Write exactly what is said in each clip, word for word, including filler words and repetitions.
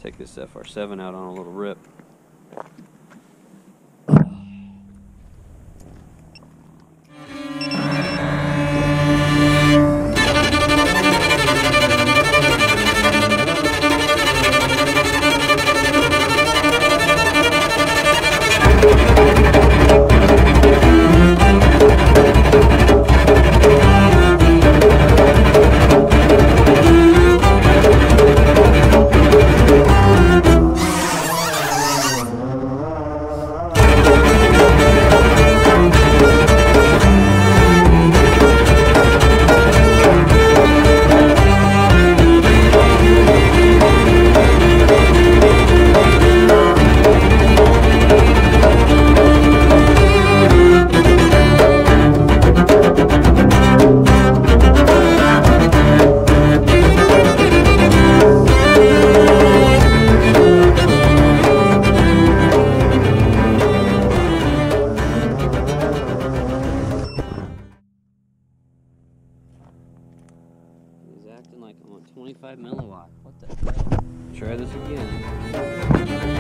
take this F R seven out on a little rip. Acting like I'm on twenty-five milliwatt. What the hell? Try this again.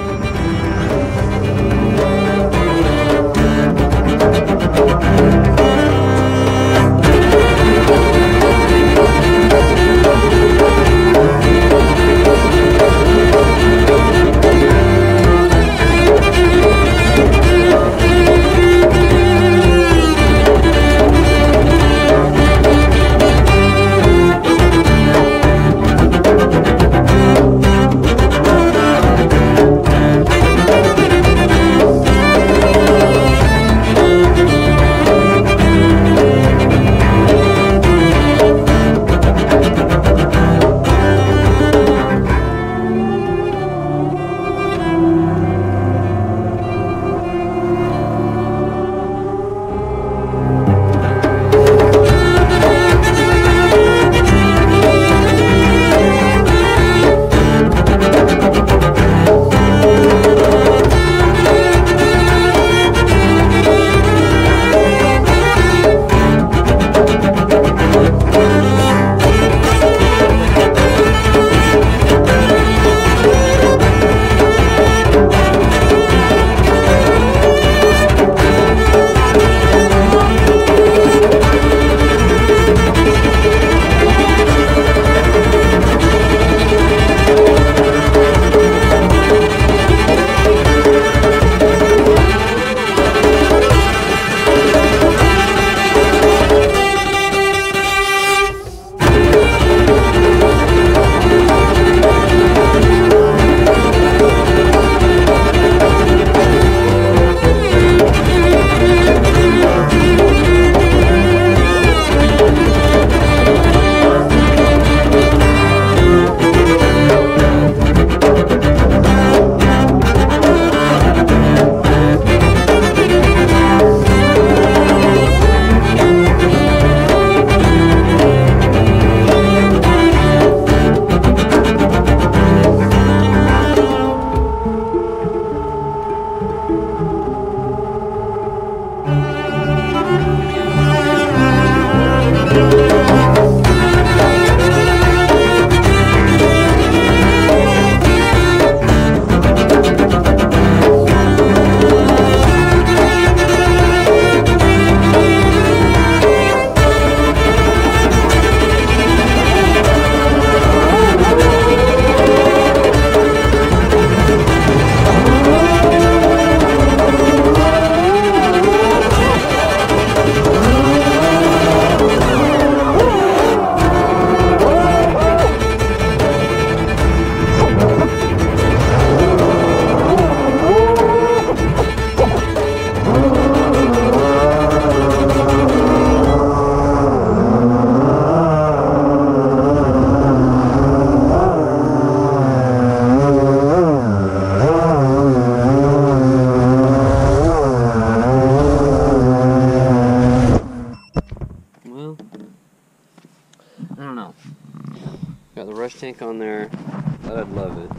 Got the rush tank on there. I'd love it.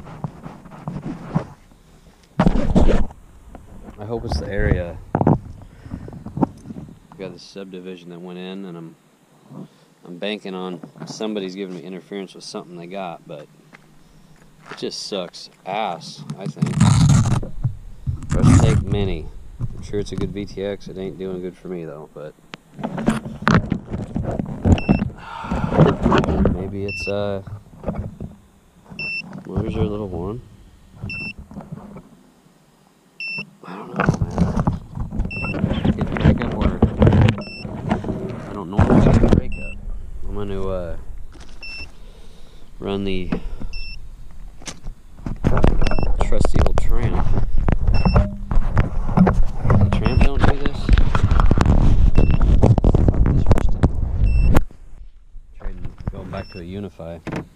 I hope it's the area. I've got this subdivision that went in, and I'm I'm banking on somebody's giving me interference with something they got, but It just sucks ass, I think. Let's take Mini. I'm sure it's a good V T X. It ain't doing good for me though, but maybe it's uh motors are a little warm. I don't know, man. Get the brake up order. I don't normally get the brake up. I'm gonna uh run the trusty old tramp. The tramp don't do this. Trading, going back to a Unify.